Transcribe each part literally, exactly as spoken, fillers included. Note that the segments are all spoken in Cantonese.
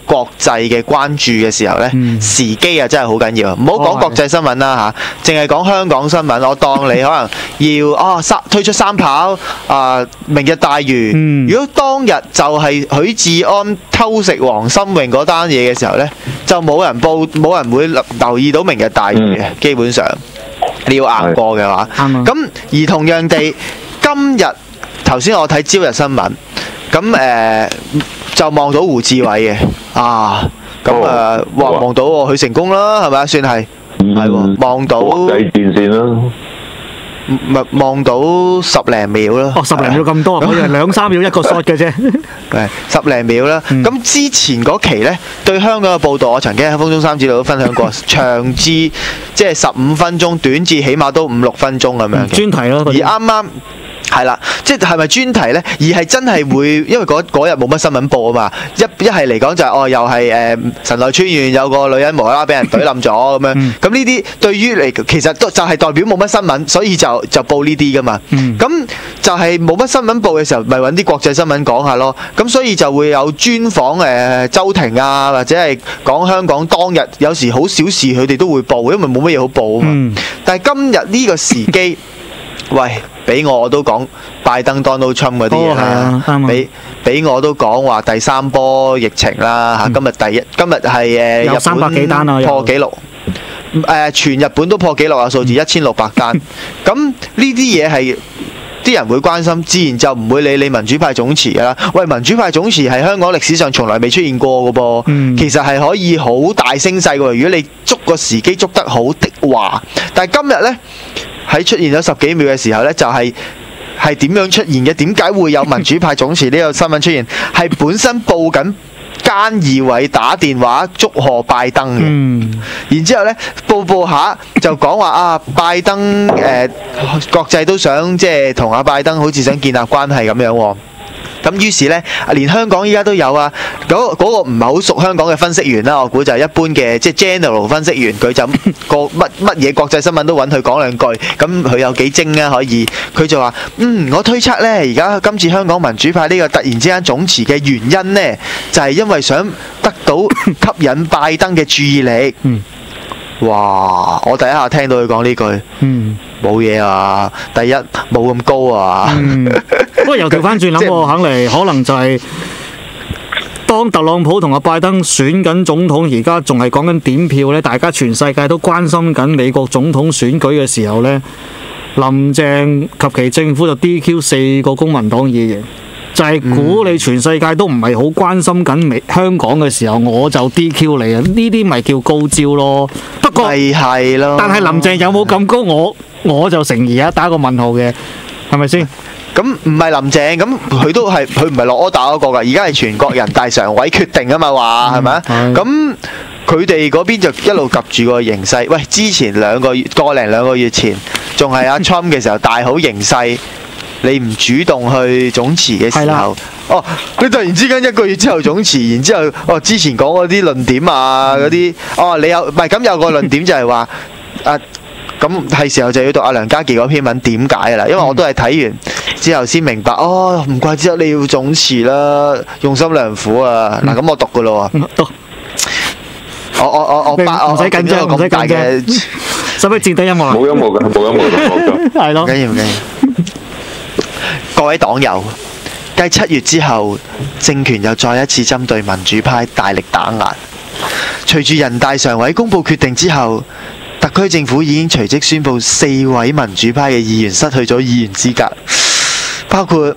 國際嘅關注嘅時候呢， 嗯、 時機啊真係好緊要。唔好講國際新聞啦嚇，淨係講香港新聞。我當你可能要啊三推出三跑啊，明日大嶼。 嗯、 如果當日就係許志安偷食黃心穎嗰單嘢嘅時候呢，就冇人報，冇人會留意到明日大嶼嘅，嗯、基本上你要硬過嘅話。咁、嗯、而同樣地，今日頭先我睇朝日新聞，咁誒、呃、就望到胡志偉嘅啊，咁誒望望到喎，佢成功啦，係咪啊？算係係喎，望到國際電線啦。 咪望到十零秒咯。 哦，十零秒咁多，我以為兩三秒一個 shot 嘅啫。 係十零秒啦。咁、嗯、之前嗰期呢，對香港嘅報導，我曾經喺風中三子度都分享過，長至即係十五分鐘，短至起碼都五六分鐘咁樣嘅。 專題咯。 而啱啱係啦，即係係咪專題呢？而係真係會，因為嗰日冇乜新聞報啊嘛。一一係嚟講就係、是、哦，又係誒、呃、神奈川縣有個女人無啦啦俾人懟冧咗咁樣。咁呢啲對於嚟其實都就係代表冇乜新聞，所以就就報呢啲噶嘛。咁、嗯、就係冇乜新聞報嘅時候，咪揾啲國際新聞講下咯。咁所以就會有專訪誒周庭啊，或者係講香港當日有時好小事佢哋都會報，因為冇乜嘢好報啊嘛。嗯、但係今日呢個時機，喂。俾我都講拜登 Donald Trump 嗰啲嘢啦，俾俾我都講話第三波疫情啦嚇，今日第一今日係誒日本三百幾單啊， 破紀錄，誒全日本都破紀錄啊數字一千六百單，咁呢啲嘢係啲人會關心，自然就唔會理你民主派總辭㗎啦。喂，民主派總辭係香港歷史上從來未出現過㗎噃，嗯、其實係可以好大聲勢㗎。如果你捉個時機捉得好的話，但係今日呢。喺出現咗十幾秒嘅時候呢，就係係點樣出現嘅？點解會有民主派總辭呢個新聞出現？係本身報緊菅義偉打電話祝賀拜登嘅，嗯、然之後呢報報下就講話啊，拜登誒、呃、國際都想即係同阿拜登好似想建立關係咁樣喎。咁於是呢，連香港依家都有啊！嗰、嗰、嗰個唔係好熟香港嘅分析員啦，我估就係一般嘅即係 general 分析員，佢就個乜乜嘢國際新聞都揾佢講兩句，咁佢有幾精啊？可以，佢就話：嗯，我推測呢，而家今次香港民主派呢個突然之間總辭嘅原因呢，就係、是、因為想得到吸引拜登嘅注意力。嗯、哇！我第一下聽到佢講呢句。嗯冇嘢啊！第一冇咁高啊！ 嗯、不過又調翻轉諗喎，肯嚟可能就係當特朗普同阿拜登選緊總統，而家仲係講緊點票呢，大家全世界都關心緊美國總統選舉嘅時候呢，林鄭及其政府就 D Q 四個公民黨議員，就係、是、估你全世界都唔係好關心緊美香港嘅時候，我就 D Q 你啊！呢啲咪叫高招咯。不過係係咯，但係林鄭有冇咁高？我我就成疑啊，打個問號嘅，係咪先？ 咁唔係林鄭，咁佢都係佢唔係落柯打嗰個㗎，而家係全國人大常委決定啊嘛，話係咪啊？咁佢哋嗰邊就一路及住個形勢。喂，之前兩個月個零兩個月前，仲係阿 Trump 嘅時候大好形勢，你唔主動去總辭嘅時候，哦，你突然之間一個月之後總辭，然之後哦，之前講嗰啲論點啊嗰啲，哦，你有唔係咁有個論點就係話啊。咁係時候就要讀阿梁家傑嗰篇文點解㗎啦，因為我都係睇完之後先明白，哦，唔怪之得你要總辭啦，用心良苦啊！嗱、嗯，咁我讀㗎咯喎，讀，我我我我八， 唔使緊張，唔使緊張，使唔使墊底音樂啊？ 冇音樂㗎，冇音樂㗎，冇㗎， 係咯， 唔緊要唔緊要。各位黨友，繼七月之後，政權又再一次針對民主派大力打壓。隨住人大常委公佈決定之後，特區政府已經隨即宣布四位民主派嘅議員失去咗議員資格，包括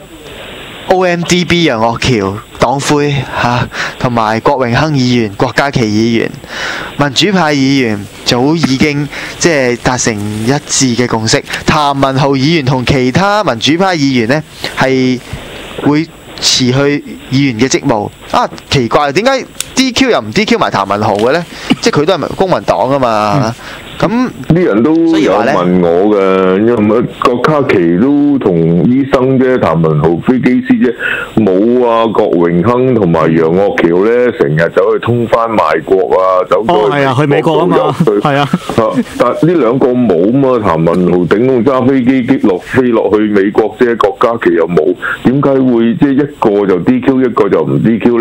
O M D B 楊岳橋黨魁嚇，同埋郭榮鏗議員、郭家麒議員。民主派議員早已經即係達成一致嘅共識，譚文豪議員同其他民主派議員呢係會辭去議員嘅職務。啊，奇怪，點解 D Q 又唔 D Q 埋譚文豪嘅呢？即係佢都係公民黨啊嘛。嗯咁啲人都有問我嘅，因為乜郭家麒都同醫生啫，譚文豪飛機師啫，冇啊郭榮鏗同埋楊岳橋咧，成日走去通番賣國啊，走咗去、 哦啊、去美國啊嘛，係啊， 但呢兩個冇嘛，譚文豪頂籠揸飛機擊落飛落去美國啫，郭家麒又冇，點解會即係一個就 D Q 一個就唔 D Q 咧？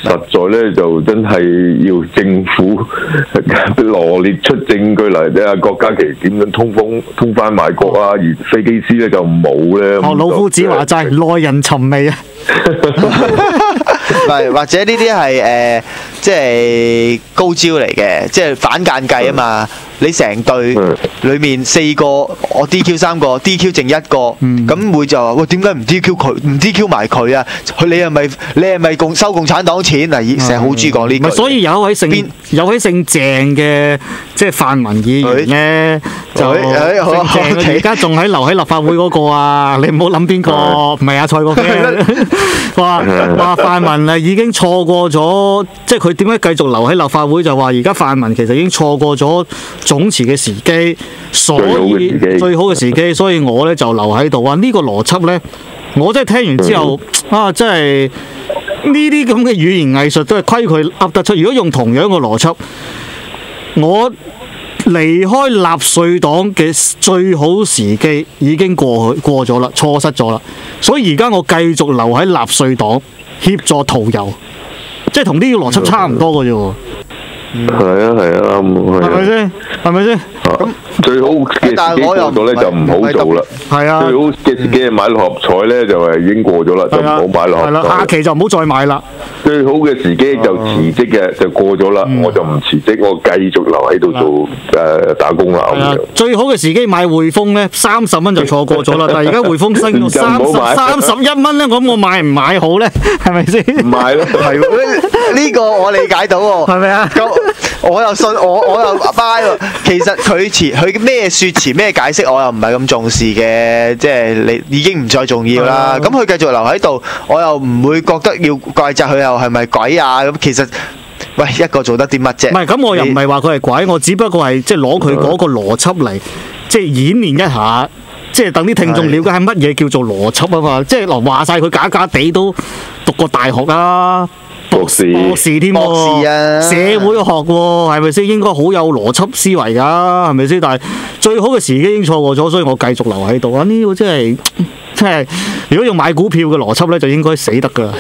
實在咧就真係要政府羅列出證據嚟睇下郭家麒點樣通風通番賣國啊，而飛機師咧就冇咧。 學老夫子話齋，耐人尋味啊！ 唔係，或者呢啲係誒，即係高招嚟嘅，即係反間計啊嘛。你成隊裏面四個，我 D Q 三個 ，D Q 剩一個，咁、嗯、會就話喂，點解唔 D Q 佢，唔 D Q 埋佢啊？佢你係咪你係咪共收共產黨錢嗱？成日好中意講呢句。 所以有一位姓有位姓鄭嘅即係泛民議員咧，就姓鄭嘅而家仲喺留喺立法會嗰個啊！你唔好諗邊個，唔係阿蔡國基話話泛民啊已經錯過咗，即係佢點解繼續留喺立法會？就話而家泛民其實已經錯過咗總辭嘅時機，所以最好嘅時機，所以我咧就留喺度啊！呢個邏輯咧，我真係聽完之後啊，真係呢啲咁嘅語言藝術都係虧佢噏得出。如果用同樣嘅邏輯，我離開納粹黨嘅最好時機已經過去過咗啦，錯失咗啦，所以而家我繼續留喺納粹黨協助屠遊，即係同呢個邏輯差唔多嘅啫喎。 係啊係啊， 係咪先？係咪先？ 咁最好嘅時機過咗咧，就唔好做啦。係啊，最好嘅時機買六合彩咧，就係已經過咗啦，就唔好買六合彩。係啦， 下期就唔好再買啦。 最好嘅時機就辭職嘅就過咗啦，我就唔辭職，我繼續留喺度做誒打工啦。咁樣最好嘅時機買匯豐咧，三十蚊就錯過咗啦。但係而家匯豐升到三十三十一蚊咧，咁我買唔買好咧？係咪先？ 唔買咯， 係呢個我理解到喎。 係咪啊？ 我又信我我又 buy 喎。其實佢詞佢咩説詞咩解釋，我又唔係咁重視嘅，即係你已經唔再重要啦。咁佢繼續留喺度，我又唔會覺得要怪責佢又係咪鬼啊？咁其實喂一個做得啲乜啫？ 唔係咁，我又唔係話佢係鬼，我只不過係即係攞佢嗰個邏輯嚟即係演練一下，即係等啲聽眾了解係乜嘢叫做邏輯啊嘛。即係嗱話曬佢假假地都讀過大學啊。 博士， 博士添喎，啊、社會學喎，係咪先？應該好有邏輯思維㗎，係咪先？但係最好嘅時機已經錯過咗，所以我繼續留喺度啊！呢、呢個真係，真係，如果用買股票嘅邏輯咧，就應該死得㗎。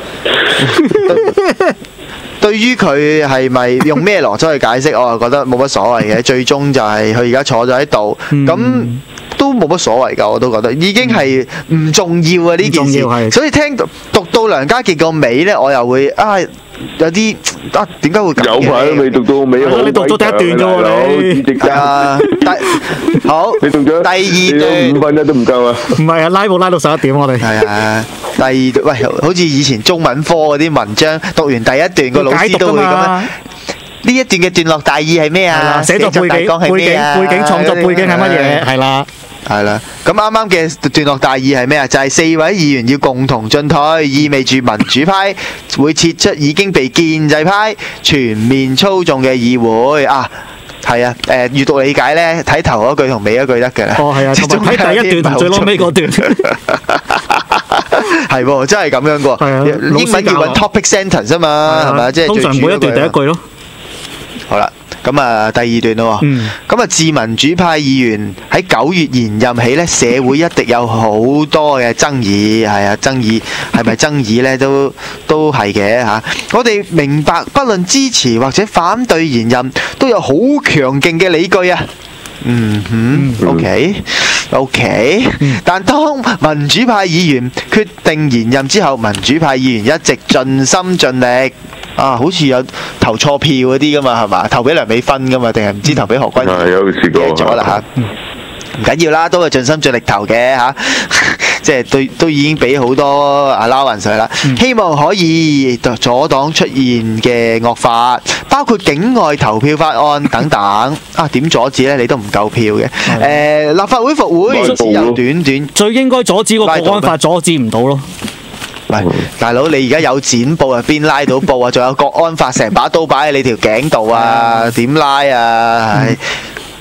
對於佢係咪用咩邏輯去解釋，我就覺得冇乜所謂嘅。最終就係佢而家坐咗喺度，咁、嗯。都冇乜所謂㗎，我都覺得已經係唔重要啊呢件事。所以聽讀到梁家傑個尾咧，我又會啊有啲啊點解會咁嘅？ 有排都未讀到尾，好你讀咗第一段啫喎， 你啊， 好， 你讀咗第二段五分一都唔夠啊！ 唔係啊，拉布拉到十一點我哋。 係啊，第二段喂，好似以前中文科嗰啲文章，讀完第一段個老師都會咁樣。呢一段嘅段落大意係咩啊？ 寫作背景、背景、背景創作背景係乜嘢？係啦。 係啦，咁啱啱嘅段落大意係咩啊？就係、是、四位議員要共同進退，意味住民主派會撤出已經被建制派全面操縱嘅議會啊！係啊，誒、呃、閱讀理解咧，睇頭嗰句同尾一句得嘅啦。 哦，係啊，同埋睇第一段同最攞尾嗰段。 係喎，真係咁樣嘅喎。英文要揾 topic sentence 啊嘛，係咪？即係通常每一段第一句咯。 好啦。咁啊，第二段咯喎，咁啊，自民主派議員喺九月延任起咧，社會一定有好多嘅爭議，係啊，爭議係咪爭議咧？都都係嘅嚇。我哋明白，不論支持或者反對延任，都有好強勁嘅理據啊。嗯哼 ，OK，OK。但當民主派議員決定延任之後，民主派議員一直盡心盡力。啊，好似有投錯票嗰啲噶嘛，係嘛？投俾梁美芬噶嘛，定係唔知投俾何君？ 係有試過。 咗啦嚇，唔緊要啦，都係盡心盡力投嘅嚇，即係都都已經俾好多阿撈人水啦。希望可以阻擋出現嘅惡法，包括境外投票法案等等。啊，點阻止咧？你都唔夠票嘅。誒，立法會復會只有短短， 最應該阻止個國安法，阻止唔到咯。 喂，大佬，你而家有剪布啊？邊拉到布啊？仲有國安法成把刀擺喺你條頸度啊？點拉啊？係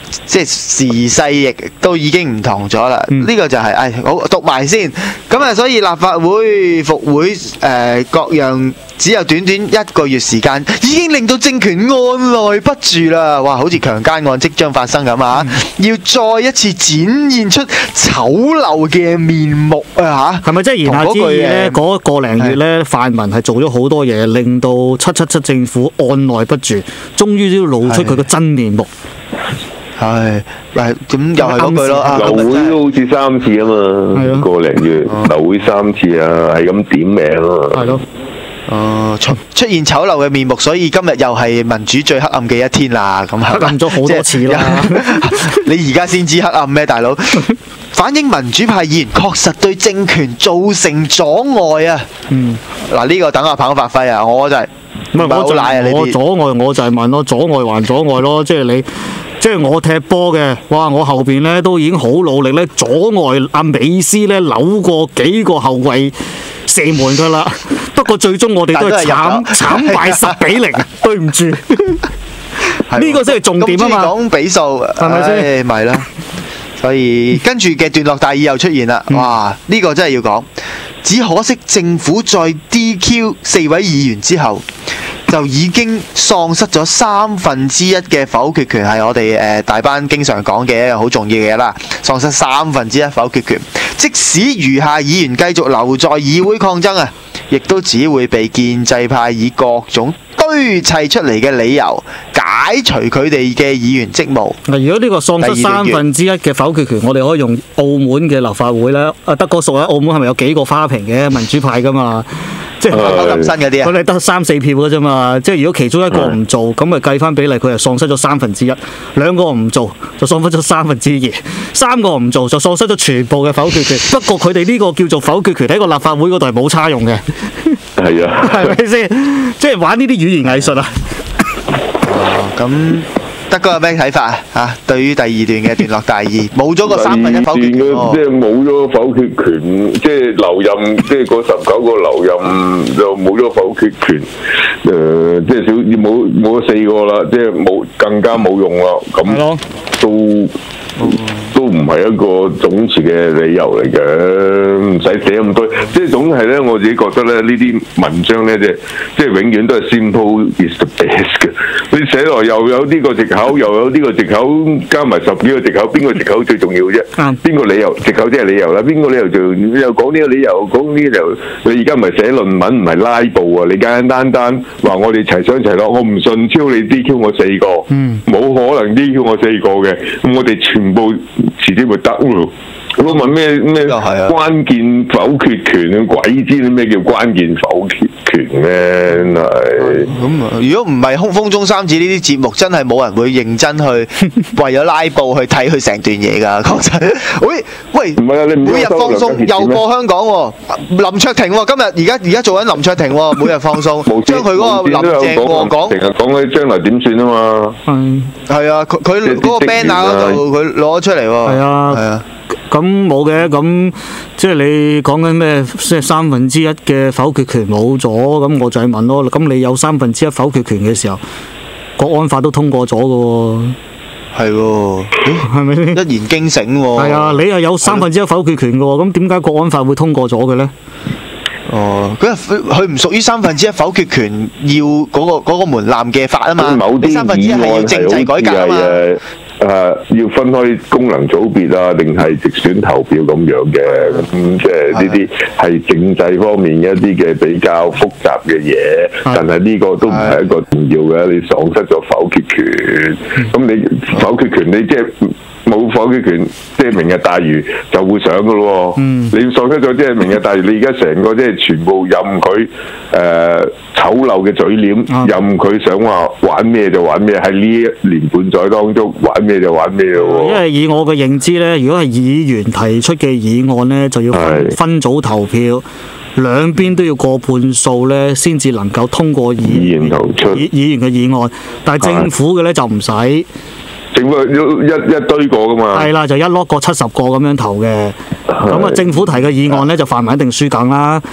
即係時勢亦都已經唔同咗啦。呢、 嗯、 個就係、是、誒好讀埋先。咁啊，所以立法會復會誒、呃、各樣只有短短一個月時間，已經令到政權按捺不住啦！哇，好似強姦案即將發生咁啊！嗯、要再一次展現出醜陋嘅面目啊！嚇， 係咪即係言下之意咧？嗰個零月咧，泛民係做咗好多嘢，令到七七七政府按捺不住，終於都要露出佢個真面目。 係，喂，咁又係嗰句咯。 流會都好似三次啊嘛，個零月流會三次啊，係咁點名啊。 係咯。 哦，出出現醜陋嘅面目，所以今日又係民主最黑暗嘅一天啦。咁黑暗咗好多次啦。 你而家先知黑暗咩，大佬？反映民主派議員確實對政權造成阻礙啊。嗯。嗱，呢個等阿鵬發揮啊，我就係唔係我賴啊！我阻礙我就係問咯，阻礙還阻礙咯，即係你。即係我踢波嘅，哇！我後邊咧都已經好努力咧，阻礙阿美斯咧扭過幾個後衞射門㗎啦。不過最終我哋都係慘慘敗十比零，對唔住。呢個先係重點啊嘛。 講比數係咪先？咪啦。所以跟住嘅段落大意又出現啦。哇！呢個真係要講。只可惜政府在 D Q 四位議員之後，就已經喪失咗三分之一嘅否決權，係我哋誒大班經常講嘅一樣好重要嘅嘢啦。喪失三分之一否決權，即使餘下議員繼續留在議會抗爭啊，亦都只會被建制派以各種堆砌出嚟嘅理由解除佢哋嘅議員職務。 嗱，如果呢個喪失三分之一嘅否決權，我哋可以用澳門嘅立法會咧。啊，德國屬喺澳門係咪有幾個花瓶嘅民主派㗎嘛？即係咁新嗰啲啊， 佢哋得三四票嘅啫嘛。即係如果其中一個唔做，咁咪計翻比例，佢係喪失咗三分之一；兩個唔做，就喪失咗三分之二；三個唔做，就喪失咗全部嘅否決權。不過佢哋呢個叫做否決權喺個立法會嗰度係冇差用嘅。 係啊， 係咪先？即係玩呢啲語言藝術啊！ 哦，咁。德哥有咩睇法啊？嚇，對於第二段嘅段落大意，冇咗個三分一否決權， 即係冇咗否決權，即係留任，即係嗰十九個留任就冇咗否決權。誒、呃，即係少冇冇咗四個啦，即係冇更加冇用啦。咁都都唔係一個總辭嘅理由嚟嘅，唔使寫咁多。即係總係咧，我自己覺得咧，呢啲文章咧，即係即係永遠都係 simple is the best 嘅。你寫落又有呢個藉口，又有呢個藉口，加埋十幾個藉口，邊個藉口最重要啫？邊、嗯、個理由？藉口即係理由啦。邊個理由就又講呢個理由，講呢個理由。你而家唔係寫論文，唔係拉布啊！你簡簡單單話我哋齊上齊落，我唔順超你 D Q 我四個，冇、嗯、可能 D Q 我四個嘅。咁我哋全部遲啲咪得咯。我問咩咩關鍵否決權啊？鬼知咩叫關鍵否決權咩？係咁啊！如果唔係空風中三子呢啲節目，真係冇人會認真去為咗拉布去睇佢成段嘢㗎。講真，喂喂，唔係啊！你每日放鬆又播香港喎，林卓廷喎，今日而家而家做緊林卓廷喎，每日放鬆，將佢嗰個林鄭過講，成日講佢將來點算啊嘛。係係啊，佢佢嗰個 banner 嗰度佢攞出嚟喎。係啊係啊。 咁冇嘅，咁即係你講緊咩？即係三分之一嘅否決權冇咗，咁我就係問咯。咁你有三分之一否決權嘅時候，國安法都通過咗嘅喎。 係喎，係咪先？一言驚醒喎。係啊，你又有三分之一否決權嘅喎，咁點解國安法會通過咗嘅咧？ 哦，佢佢唔屬於三分之一否決權要嗰、嗰個嗰、嗰個門檻嘅法啊嘛。 某啲三分之一係要政制改革啊嘛。 誒、呃、要分開功能組別啊，定係直選投票咁樣嘅，咁即係呢啲係政制方面一啲嘅比較複雜嘅嘢，但係呢個都唔係一個重要嘅，你喪失咗否決權，咁你否決權你即係冇否決權，即係明日大嶼就會上噶咯喎，你要喪失咗即係明日大嶼，你而家成個即係全部任佢誒、呃、醜陋嘅嘴臉，任佢想話玩咩就玩咩，喺呢一年半載當中玩咩就玩咩咯喎。 因為以我嘅認知咧，如果係議員提出嘅議案咧，就要分，分組投票，兩邊都要過半數咧，先至能夠通過議議員投出議議員嘅議案。但係政府嘅咧就唔使。 政府一一堆個噶嘛， 係啦，就一攞個七十個咁樣投嘅。咁啊，政府提嘅議案咧就泛民一定輸梗啦。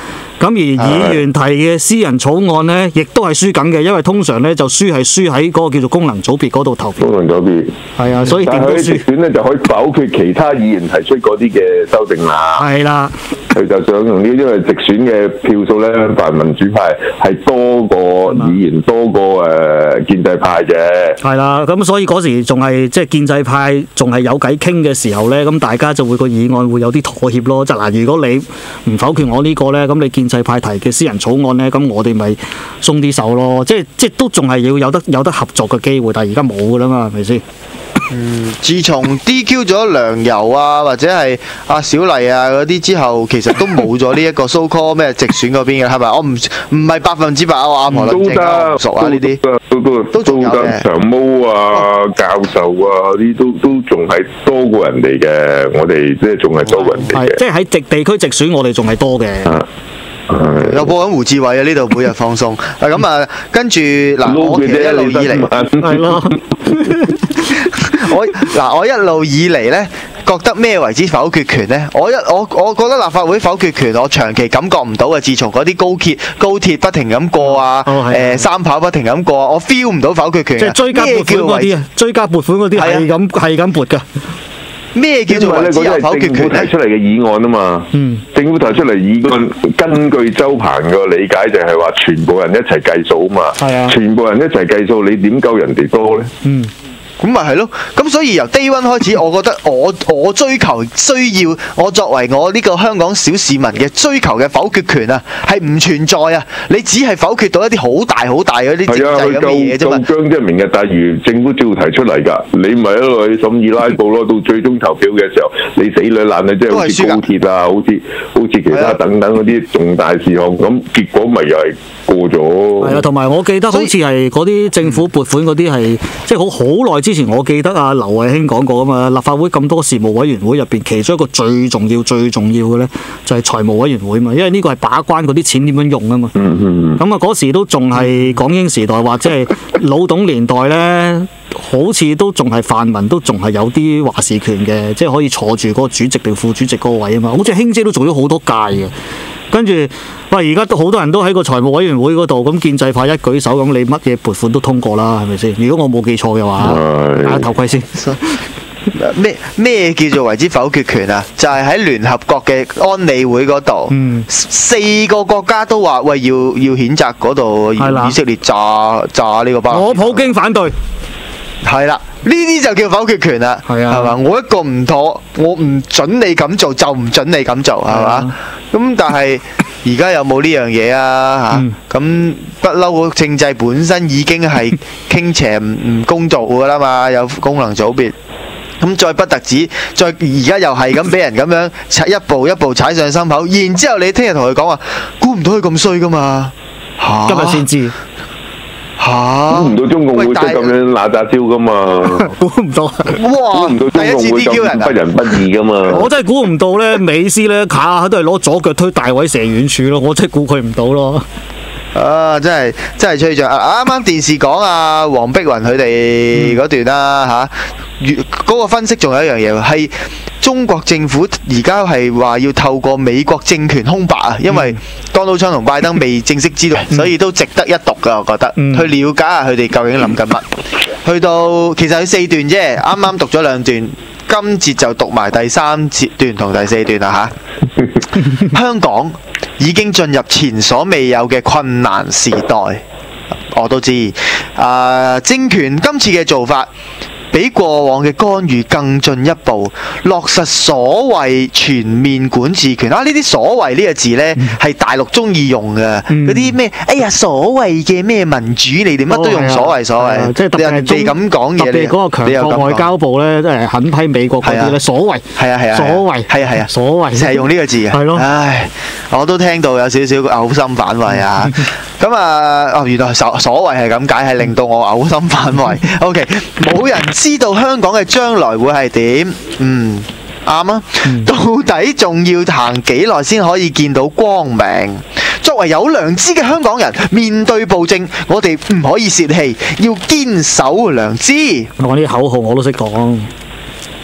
咁而議員提嘅私人草案呢，亦都係輸緊嘅，因為通常呢就輸係輸喺嗰個叫做功能組別嗰度投票。 功能組別係啊，所以點都輸。 但係佢直選咧就可以否決其他議員提出嗰啲嘅修正啦。 係啦。 佢就想用呢，因為直選嘅票數咧，泛民主派係多過議員，多過誒建制派嘅。 係啦，咁所以嗰時仲係即係建制派仲係有偈傾嘅時候咧，咁大家就會個議案會有啲妥協咯。即係嗱，如果你唔否決我呢個咧，咁你建制派提嘅私人草案咧，咁我哋咪鬆啲手咯。即係即係都仲係要有得有得合作嘅機會，但係而家冇㗎啦嘛，係咪先？ 嗯，自從 D Q 咗梁游啊，或者係阿小麗啊嗰啲之後，其實都冇咗呢一個 so call 咩直選嗰邊嘅，係咪？我唔唔係百分之百啊，我阿婆論證啊，唔熟啊呢啲， 都都都仲有嘅。 長毛啊、教授啊啲都都仲係多過人哋嘅，我哋即係仲係多過人哋嘅。 即係喺直地區直選，我哋仲係多嘅。 有播緊胡志偉啊！呢度每日放送啊咁啊，跟住嗱，我其實一路以嚟係咯， 我嗱我一路以嚟咧，覺得咩為之否決權咧？我一我我覺得立法會否決權，我長期感覺唔到嘅。自從嗰啲高鐵高鐵不停咁過啊，誒三跑不停咁過，我 feel 唔到否決權。 即係追加撥款嗰啲啊，追加撥款嗰啲係咁係咁撥㗎。 咩叫做為之有否決權咧？ 提出嚟嘅議案啊嘛， 嗯、 政府提出嚟議案，根據周鵬個理解就係話全部人一齊計數啊嘛， 啊全部人一齊計數，你點夠人哋多咧？ 嗯咁咪係咯，咁所以由 day one 開始，我覺得我我追求需要，我作為我呢個香港小市民嘅追求嘅否決權啊，係唔存在啊！你只係否決到一啲好大好大嗰啲政制咁嘅嘢啫嘛。夠姜即係明日大嶼，政府照提出嚟㗎，你咪喺度去審議拉布咯。到最終投票嘅時候，你死女爛女，即係好似高鐵啊，好似好似其他等等嗰啲重大事項，咁結果咪又係過咗。 係啊，同埋我記得好似係嗰啲政府撥款嗰啲係，即係好好耐之前，我記得啊，劉慧卿講過啊嘛，立法會咁多事務委員會入邊，其中一個最重要、最重要嘅咧，就係財務委員會嘛，因為呢個係把關嗰啲錢點樣用啊嘛。 嗯嗯咁啊，嗰時都仲係港英時代，或者係老董年代咧，好似都仲係泛民，都仲係有啲話事權嘅，即係可以坐住嗰個主席定副主席嗰個位啊嘛。好似卿姐都做咗好多屆嘅。跟住，喂，而家都好多人都喺個財務委員會嗰度，咁建制派一舉手，咁你乜嘢撥款都通過啦，係咪先？如果我冇記錯嘅話，戴下頭盔先。 咩咩叫做為之否決權啊？就係喺聯合國嘅安理會嗰度， 嗯、 四個國家都話喂要要譴責嗰度以色列炸炸呢個巴勒斯坦。 我普京反對。 係啦，呢啲就叫否決權啦，係啊， 係嘛？我一個唔妥，我唔准你咁做，就唔准你咁做，係嘛？咁但係而家有冇呢樣嘢啊？嚇，咁不嬲個政制本身已經係傾斜唔唔公道噶啦嘛，有功能組別。咁再不特止，再而家又係咁俾人咁樣踩一步一步踩上心口，然之後你聽日同佢講話，估唔到佢咁衰噶嘛？嚇， 今日先知。 嚇！ 估唔到中共會識咁樣揦雜招噶嘛？ 估唔到， 哇！ 估唔到中共會咁不仁不義噶嘛？ 我真係估唔到咧，美斯咧下下都係攞左腳推大位射遠處咯，我真係估佢唔到咯。 啊！真係真係吹脹啊！啱啱電視講啊，黃碧雲佢哋嗰段啦嚇，嗰、啊嗰個分析仲有一樣嘢係中國政府而家係話要透過美國政權空白啊，因為 Donald Trump 同拜登未正式知道，所以都值得一讀噶，我覺得、嗯、去了解下佢哋究竟諗緊乜。去到其實佢四段啫，啱啱讀咗兩段，今節就讀埋第三節段同第四段啦嚇。香港已經進入前所未有嘅困難時代，我都知。啊、呃，政權今次嘅做法比過往嘅干預更進一步，落實所謂全面管治權啊！呢啲所謂呢個字呢，係、嗯、大陸中意用嘅，嗰啲咩？哎呀，所謂嘅咩民主，你哋乜都用所謂所謂，即係人哋咁講嘢，你嗰個強國外交部呢，即係狠批美國嗰啲咧，所謂係啊係啊， 所謂係啊係啊， 所謂就係用呢個字嘅，係咯。唉，我都聽到有少少嘔心反胃啊！咁啊，哦，原來所所謂係咁解，係令到我嘔心反胃。OK， 冇人知道香港嘅將來會係點？嗯，啱啊。到底仲要行幾耐先可以見到光明？作為有良知嘅香港人，面對暴政，我哋唔可以泄氣，要堅守良知。 我啲口號我都識講。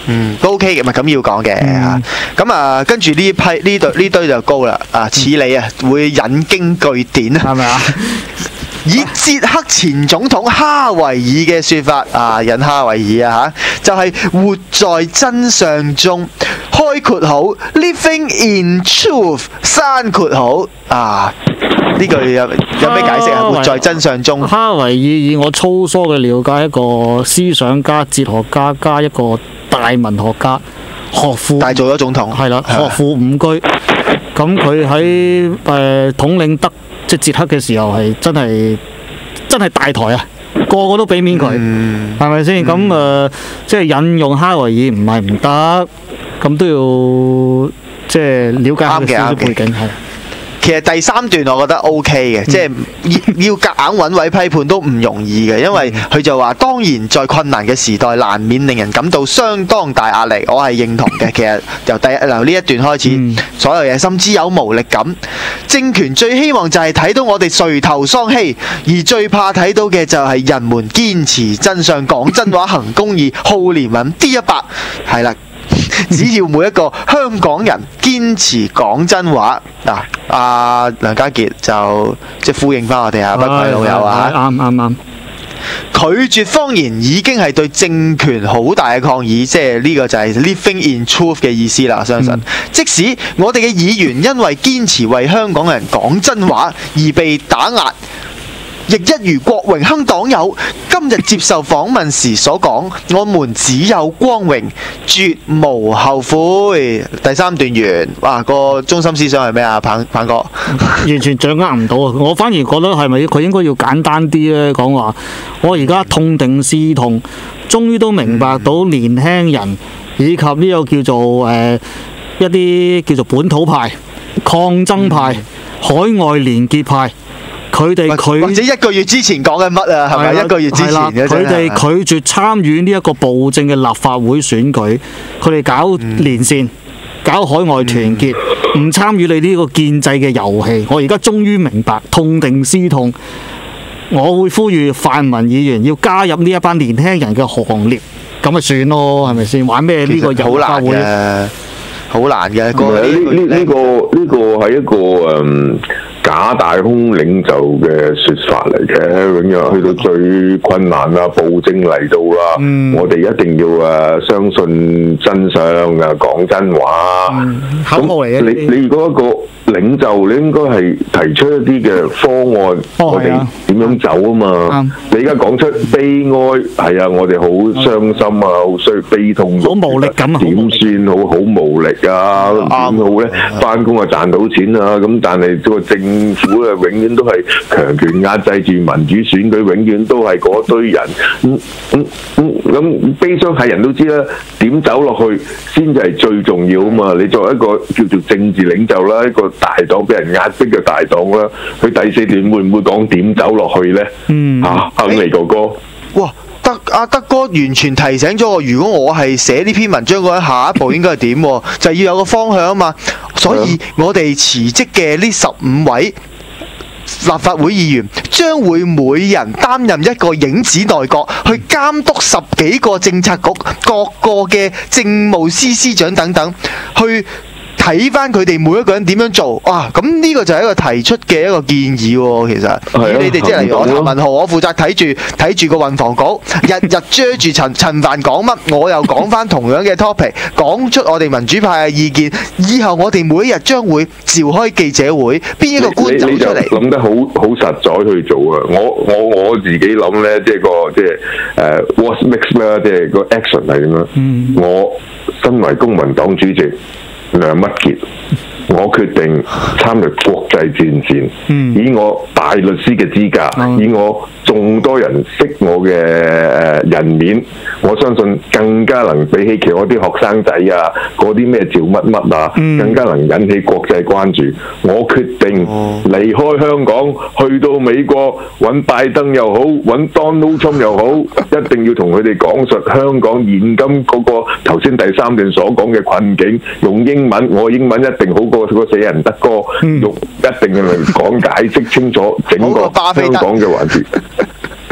嗯，都 OK 嘅，咪咁要講嘅嚇。咁啊，跟住呢批呢隊呢堆就高啦。啊，似你啊，會引經據典啊， 係咪啊？ 以捷克前總統哈維爾嘅説法啊，引哈維爾啊嚇，就係、是、活在真相中，開括號 living in truth， 閂括號啊。呢句有有咩解釋啊？活在真相中。 哈維爾以我粗疏嘅了解，一個思想家、哲學家加一個大文學家，學富， 但係做咗總統。 係啦，學富五車。咁佢喺誒統領德即係捷克嘅時候係真係真係大台啊！個個都俾面佢，係咪先？咁誒、呃、即係引用哈維爾唔係唔得，咁都要即係了解下佢少少背景係。 其實第三段我覺得 O K 嘅，即係要夾硬揾位批判都唔容易嘅，因為佢就話當然在困難嘅時代，難免令人感到相當大壓力，我係認同嘅。其實由第一由呢一段開始，嗯、所有嘢甚至有無力感。政權最希望就係睇到我哋垂頭喪氣，而最怕睇到嘅就係人們堅持真相、講真話、行公義、好憐憫 D 一百，係啦。只要每一個香港人堅持講真話，嗱、啊，阿梁家傑就即係呼應翻我哋啊，不愧老友啊， 啱啱啱。 拒絕謊言已經係對政權好大嘅抗議，即係呢個就係 living in truth 嘅意思啦。我相信，嗯、即使我哋嘅議員因為堅持為香港人講真話而被打壓，亦一如郭榮鏗黨友今日接受訪問時所講，我們只有光榮，絕無後悔。第三段完，哇！個中心思想係咩啊？棒棒哥， 完全掌握唔到啊！我反而覺得係咪佢應該要簡單啲咧？講話我而家痛定思痛，終於都明白到年輕人以及呢個叫做誒、呃、一啲叫做本土派、抗爭派、嗯、海外連結派。佢哋佢或者一個月之前講緊乜啊？係咪一個月之前嘅？ 佢哋拒絕參與呢一個暴政嘅立法會選舉，佢哋搞連線、嗯、搞海外團結，唔、嗯、參與你呢個建制嘅遊戲。我而家終於明白，痛定思痛，我會呼籲泛民議員要加入呢一班年輕人嘅行列，咁咪算咯，係咪先？玩咩呢個立法會？ 好難嘅， 唔係呢呢呢個呢個係一個誒假大空領袖嘅説法嚟嘅，永遠去到最困難啦，暴政嚟到啦，嗯、我哋一定要誒相信真相啊，講真話。 口號嚟嘅。 你你如果一個領袖，你應該係提出一啲嘅方案，哦、我哋點樣走啊嘛？嗯、你而家講出悲哀，係啊，我哋好傷心啊，好衰悲痛， 好無力感啊， 點算好好無力啊？點好咧？翻工啊賺到錢啊，咁但係個政府啊，永遠都係強權壓制住民主選舉，永遠都係嗰堆人。咁咁咁咁悲傷係人都知啦，點走落去先至係最重要啊嘛！你作為一個叫做政治領袖啦，一個大黨俾人壓迫嘅大黨啦，佢第四段會唔會講點走落去咧？嗯，嚇，肯尼哥哥， 哇！德阿德哥完全提醒咗我，如果我係寫呢篇文章嘅話，下一步應該係點？就係要有個方向啊嘛。所以我哋辭職嘅呢十五位立法會議員，將會每人擔任一個影子內閣，去監督十幾個政策局、各個嘅政務司司長等等，去睇翻佢哋每一個人點樣做。哇！咁呢個就係一個提出嘅一個建議喎。其實，而你哋即係例如我譚文豪，我負責睇住睇住個運房局，日日追住陳陳帆講乜，我又講翻同樣嘅 topic， 講出我哋民主派嘅意見。以後我哋每一日將會召開記者會，邊一個官走出嚟？ 諗得好好實在去做啊！我我我自己諗咧，即係個即係誒 what makes 啦，即係個 action 係點樣？嗯、我身為公民黨主席梁乜傑，我決定參與國際戰線，嗯、以我大律師嘅資格，嗯、以我眾多人識我嘅誒人面，我相信更加能比起其他啲學生仔啊，嗰啲咩趙乜乜啊，嗯、更加能引起國際關注。我決定離開香港，去到美國揾拜登又好，揾 Donald Trump 又好，一定要同佢哋講述香港現今嗰個頭先第三段所講嘅困境，用英文，我英文一定好過個死人德哥，嗯、用一定嘅嚟講解釋清楚整個香港嘅環節。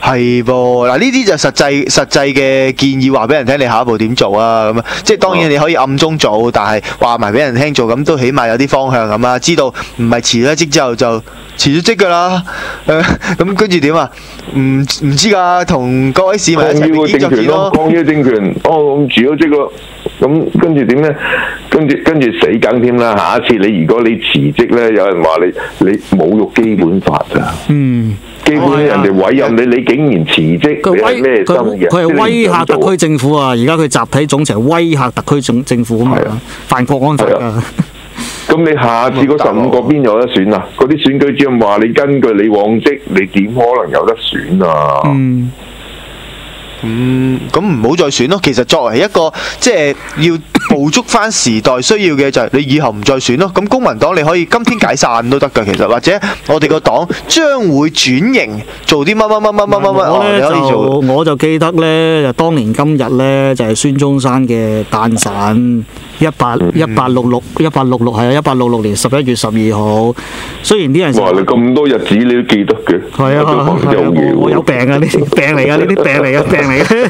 係噃，嗱呢啲就實際實際嘅建議，話俾人聽你下一步點做啊咁啊！即係當然你可以暗中做，但係話埋俾人聽做，咁都起碼有啲方向咁啊！知道唔係辭咗職之後就辭咗職㗎啦。誒咁跟住點啊？唔唔知㗎，同各位市民一齊並肩作戰咯。 抗議政權，哦咁辭咗職咯。咁跟住點咧？跟住跟住死梗添啦！下一次你如果你辭職咧，有人話你你侮辱基本法咋？ 嗯。 基本人哋委任你，你竟然辭職，你係咩心嘅？ 佢係威嚇特區政府啊！而家佢集體總辭係威嚇特區政政府啊嘛，犯國安法㗎。 咁你下次嗰十五個邊有得選啊？嗰啲選舉主任話你根據你往績，你點可能有得選啊？ 嗯。 咁咁唔好再選咯。其實作為一個即係要捕捉翻時代需要嘅就係你以後唔再選咯。咁公民黨你可以今天解散都得㗎，其實或者我哋個黨將會轉型做啲乜乜乜乜乜乜乜， 我咧就做我就記得咧，就當年今日咧就係孫中山嘅誕辰，一八一八六六一八六六係啊，一八六六年十一月十二號。雖然啲人哇，你咁多日子你都記得嘅， 係啊，係啊，我我有病啊，呢啲病嚟㗎，呢啲病嚟㗎，病嚟嘅。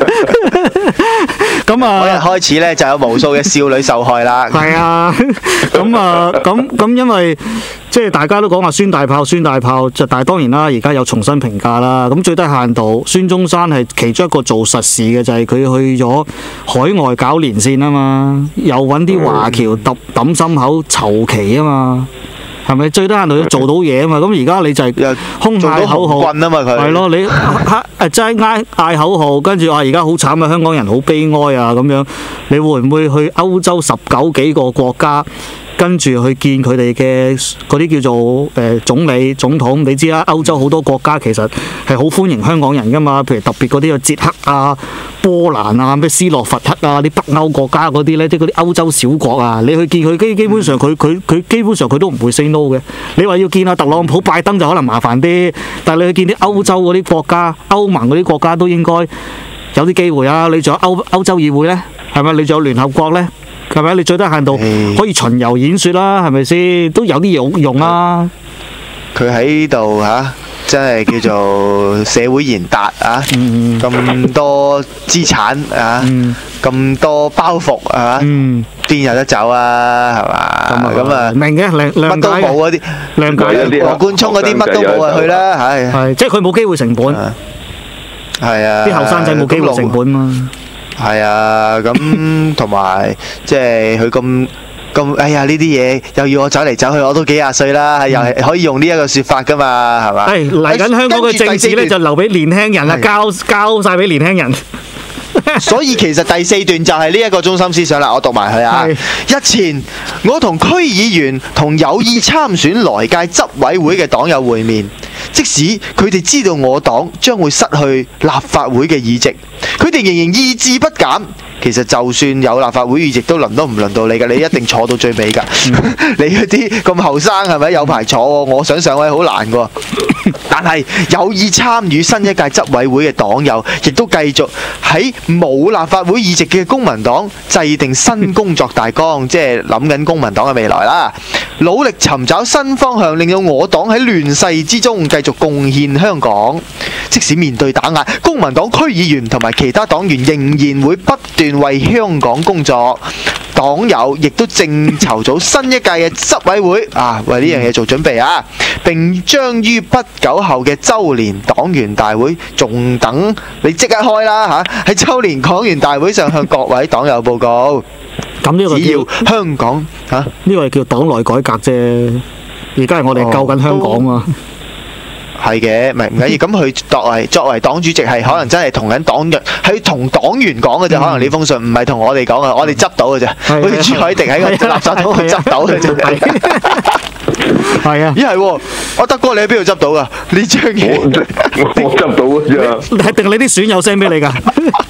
咁啊， 嗰日開始咧就有無數嘅少女受害啦。 係啊，咁啊，咁咁因為即係大家都講話孫大炮，孫大炮就，但係當然啦，而家有重新評價啦。咁最低限度，孫中山係其中一個做實事嘅，就係、是、佢去咗海外搞連線啊嘛，又揾啲華僑揼揼心口籌旗啊嘛。係咪最低限度要做到嘢啊嘛？咁而家你就係空嗌口號， 棍啊嘛佢係咯，你誒即係嗌嗌口號，跟住話而家好慘啊，香港人好悲哀啊咁樣，你會唔會去歐洲十九幾個國家？跟住去見佢哋嘅嗰啲叫做誒、呃、總理總統，你知啦，歐洲好多國家其實係好歡迎香港人噶嘛，譬如特別嗰啲啊捷克啊、波蘭啊、咩斯洛伐克啊啲北歐國家嗰啲咧，即係嗰啲歐洲小國啊，你去見佢基基本上佢佢佢基本上佢都唔會 say no 嘅。你話要見阿特朗普、拜登就可能麻煩啲，但係你去見啲歐洲嗰啲國家、歐盟嗰啲國家都應該有啲機會啊！你仲有歐歐洲議會咧，係咪？你仲有聯合國咧？係咪？你最低限度可以巡遊演説啦，係咪先？都有啲用用啊！ 佢喺度嚇，真係叫做社會賢達啊！咁、嗯、多資產啊，咁、嗯、多包袱啊，邊、嗯、有得走啊？係嘛？咁啊，明嘅，乜都冇嗰啲，諒解嗰啲，羅冠聰嗰啲乜都冇啊，去啦，係係，即係佢冇機會成本， 係啊， 啲後生仔冇機會成本嘛。 係啊，咁同埋即係佢咁咁，哎呀呢啲嘢又要我走嚟走去，我都幾廿歲啦，又係可以用呢一個説法噶嘛，係嘛？ 係嚟緊香港嘅政治咧，就留俾年輕人啦，交交曬俾年輕人。 所以其實第四段就係呢一個中心思想啦，我讀埋佢啊。日前我同區議員同有意參選來屆執委會嘅黨友會面，即使佢哋知道我黨將會失去立法會嘅議席，佢哋仍然意志不減。其實就算有立法會議席，都輪都唔輪到你㗎，你一定坐到最尾㗎。你嗰啲咁後生係咪有排坐喎？我想上位好難㗎。但係有意參與新一屆執委會嘅黨友，亦都繼續喺冇立法會議席嘅公民黨制定新工作大綱，即係諗緊公民黨嘅未來啦。努力尋找新方向，令到我黨喺亂世之中繼續貢獻香港。即使面對打壓，公民黨區議員同埋其他黨員仍然會不斷為香港工作。黨友亦都正籌組新一屆嘅執委會啊，為呢樣嘢做準備啊！並將於不久後嘅週年黨員大會，仲等你即刻開啦嚇！喺週年黨員大會上向各位黨友報告。 咁呢個只要香港嚇， 呢個係叫黨內改革啫。而家係我哋救緊香港啊！ 係嘅，唔係唔緊要。咁佢作為作為黨主席，係可能真係同緊黨員，係同黨員講嘅啫。可能呢封信唔係同我哋講嘅，我哋執到嘅啫。好似朱凱廸喺個垃圾桶度執到嘅啫。 係啊， 咦係喎，我德哥你喺邊度執到㗎？呢張嘢我執到嘅啫。 係定你啲損友 send 俾你㗎？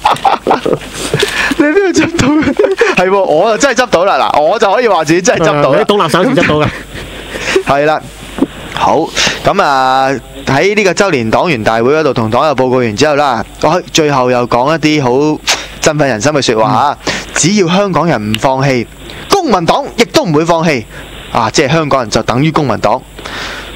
你喺邊度執到嘅？係喎，我就真係執到啦。嗱，我就可以話自己真係執到。 你倒垃圾時執到嘅。係啦。好，咁啊喺呢個週年黨員大會嗰度同黨友報告完之後啦，我最後又講一啲好振奮人心嘅説話嚇。嗯、只要香港人唔放棄，公民黨亦都唔會放棄。啊，即係香港人就等於公民黨。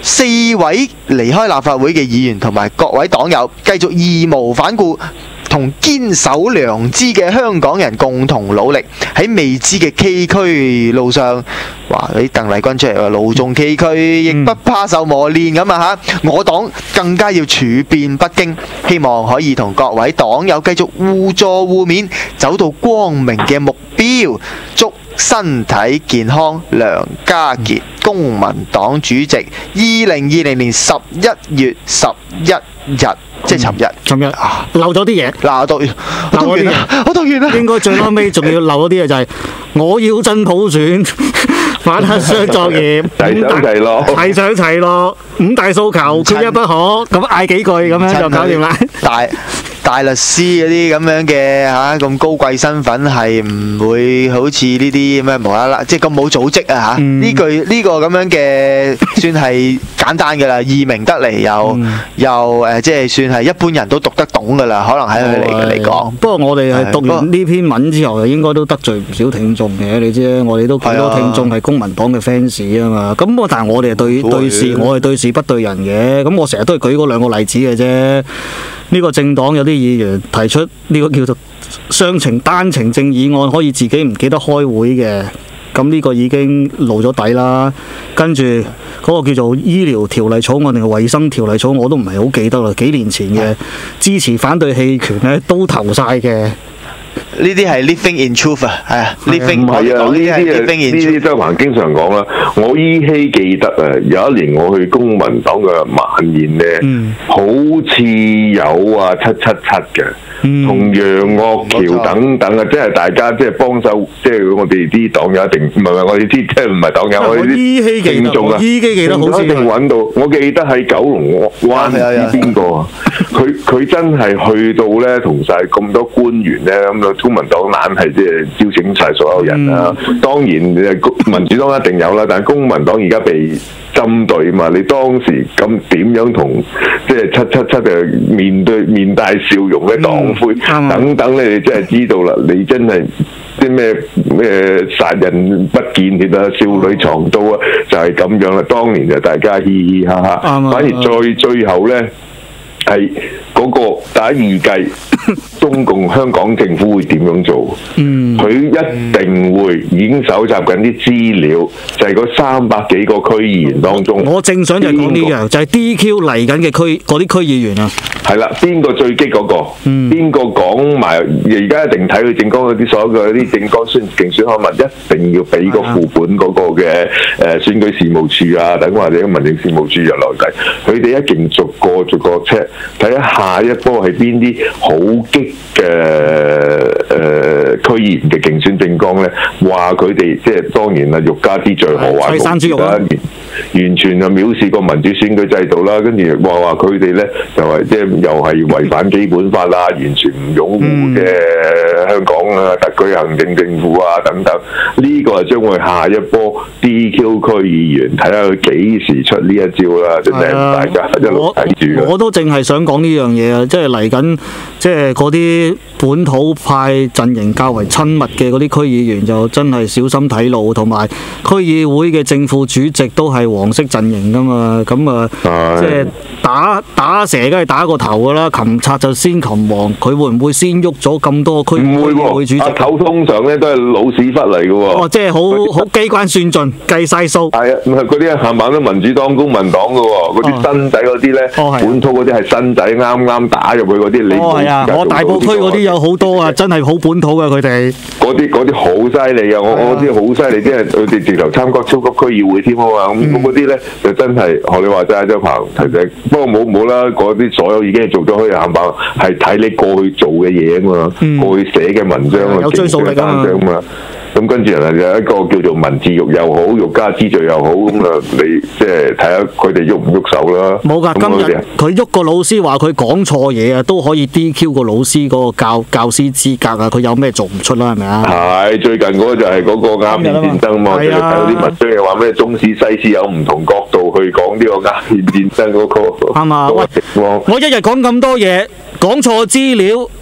四位離開立法會嘅議員同埋各位黨友，繼續義無反顧同堅守良知嘅香港人共同努力，喺未知嘅崎嶇路上，哇！啲鄧麗君出嚟話路縱崎嶇，亦不怕受磨練咁啊嚇！我黨更加要處變不驚，希望可以同各位黨友繼續互助互勉，走到光明嘅目標。祝身體健康，梁家傑，公民黨主席，二零二零年十一月十一日，即係尋日。 尋日啊，漏咗啲嘢。 嗱，我讀完，我讀完啦，我讀完啦。 應該最後尾仲要漏咗啲嘢，就係我要真普選，反黑箱作業， 齊上齊落， 齊上齊落，五大訴求缺一不可，咁嗌幾句咁樣就搞掂啦。 大大律師嗰啲咁樣嘅嚇咁高貴身份係唔會好似呢啲咁樣無啦啦，即係咁冇組織啊嚇！呢句呢個咁樣嘅算係簡單㗎啦，易明得嚟又又誒，即係算係一般人都讀得懂㗎啦。可能喺佢嚟嚟講， 不過我哋係讀完呢篇文之後，應該都得罪唔少聽眾嘅。你知我哋都好多聽眾係公民黨嘅 fans 啊嘛。咁我但係我哋係對對事，我係對事不對人嘅。咁我成日都係舉嗰兩個例子嘅啫。呢個政黨有啲議員提出呢個叫做雙程單程證議案，可以自己唔記得開會嘅，咁呢個已經露咗底啦。跟住嗰個叫做醫療條例草案定係衞生條例草案，我都唔係好記得啦。幾年前嘅支持反對棄權咧都投晒嘅。 呢啲係 living in truth 啊，係啊 living 唔係啊，呢啲啊呢啲周鵬經常講啦。我依稀記得啊，有一年我去公民黨嘅晚宴咧，嗯、好似有啊七七七嘅。同楊岳橋等等啊，即係大家即係幫手，即係我哋啲黨友一定唔係唔係我哋啲即係唔係黨友，我哋啲聽眾啊， 依稀記得好似一定揾到。我記得喺九龍灣唔知邊個啊，佢佢真係去到咧，同晒咁多官員咧，咁啊公民黨懶係即係邀請晒所有人啦。嗯、當然民主黨一定有啦，但係公民黨而家被針對嘛，你當時咁點樣同即係七七七嘅面對面帶笑容嘅黨魁、嗯、等等咧，你真係知道啦，你真係啲咩咩殺人不見血啊，少女藏刀啊，就係、是、咁樣啦。當年就大家嘻嘻哈哈，嗯、反而最最後咧係嗰個大家預計中共香港政府會點樣做？嗯，佢一定會已經搜集緊啲資料，就係嗰三百幾個區議員當中。 我正想就係講呢樣，就係 D Q 嚟緊嘅區嗰啲區議員啊。 係啦，邊個最激嗰個？邊個講埋？而家一定睇佢政綱嗰啲所有嘅啲政綱宣競選刊物，一定要俾個副本嗰個嘅誒選舉事務處啊，等或者民政事務處入內底，佢哋一定逐個逐個 check，睇下下一波係邊啲好激嘅誒區議員嘅競選政綱咧，話佢哋即係當然啦，欲加之罪何患無辭啦，完全就藐視個民主選舉制度啦，跟住話話佢哋咧就係即係又係違反基本法啦，完全唔擁護嘅香港啊特區行政政府啊等等，呢、這個係將會下一波 D Q 區議員，睇下佢幾時出呢一招啦，真係大家一路睇住。 我都淨係想講呢樣嘢啊，即係嚟緊，即係嗰啲本土派陣營較為親密嘅嗰啲區議員就真係小心睇路，同埋區議會嘅正副主席都係黃色陣營噶嘛，咁啊，即係打打蛇梗係打個頭噶啦，擒賊就先擒王，佢會唔會先喐咗咁多區議會主席？ 阿頭通常咧都係老屎忽嚟嘅喎。 哦，即係好好機關算盡，計晒數。 係啊，唔係嗰啲冚唪唥都民主黨、公民黨嘅喎，嗰啲新仔嗰啲咧，本土嗰啲係新仔啱啱打入去嗰啲，你哦係啊，我大埔區嗰啲有好多啊，真係好本土嘅佢哋。 嗰啲嗰啲好犀利啊！我我啲好犀利，即係佢哋直頭參加超級區議會添啊嘛！咁嗰啲咧就真係學你話齋，周鵬提醒。不過冇冇啦，嗰啲所有已經係做咗可以冚唪唥，係睇你過去做嘅嘢啊嘛，嗯、過去寫嘅文章啊， 有追溯力啊嘛。咁跟住人有一個叫做文字獄又好，欲加之罪又好，咁啊你即係睇下佢哋喐唔喐手啦。 冇㗎，今日佢喐個老師話佢講錯嘢啊，都可以 D Q 個老師嗰個教教師資格啊！佢有咩做唔出啦？係咪啊？係最近嗰個就係嗰個鴉片戰爭嘛，即係睇嗰啲文章又話咩中史西史有唔同角度去講呢個鴉片戰爭嗰個。 啱啊！喂，我一日講咁多嘢，講錯資料。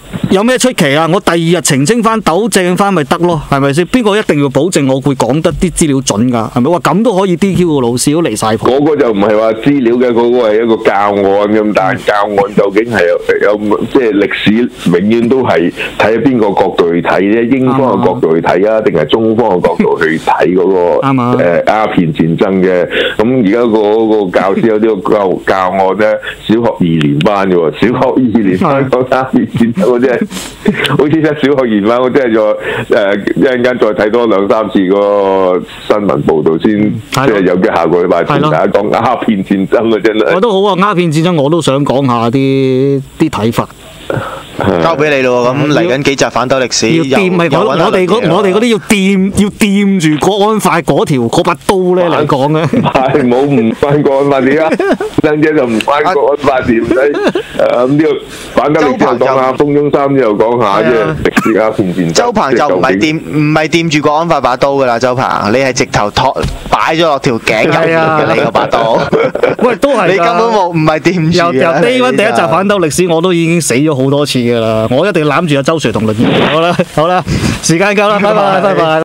有咩出奇啊？我第二日澄清翻、糾正翻咪得咯，係咪先？邊個一定要保證我會講得啲資料準㗎？係咪話咁都可以 D Q 個老師都離晒譜？ 嗰個就唔係話資料嘅，嗰、嗰個係一個教案咁。但係教案究竟係有有即係歷史，永遠都係睇下邊個角度去睇咧？英方嘅角度去睇啊，定係中方嘅角度去睇嗰、嗰個誒鴉片戰爭嘅？咁而家個個教師有啲個教教案咧，小學二年班嘅喎，小學二年班講鴉片戰爭，我真係〜好似一小學二班，我真係再誒一陣間再睇多兩三次個新聞報導先，即係有嘅下個禮拜同大家講鴉片戰爭啊！真係我都好啊，鴉片戰爭我都想講下啲啲睇法。 交俾你咯，咁嚟緊幾集反斗歷史， 要掂咪我我哋嗰我哋嗰啲要掂要掂住國安法嗰條嗰把刀咧嚟講嘅。 係冇唔關國安法點啊？兩者就唔關國安法點，唔使誒咁呢個反斗歷史又講下，風中三又講下啫。歷史鴉片戰爭。 周鵬就唔係掂唔係掂住國安法把刀噶啦，周鵬你係直頭托擺咗落條頸入面嘅你嗰把刀。 喂，都係你根本冇唔係掂住。 由由 Day One 第一集反斗歷史我都已經死咗好多次㗎啦，我一定攬住阿周 Sir 同論。好啦好啦，時間夠啦，拜拜拜拜。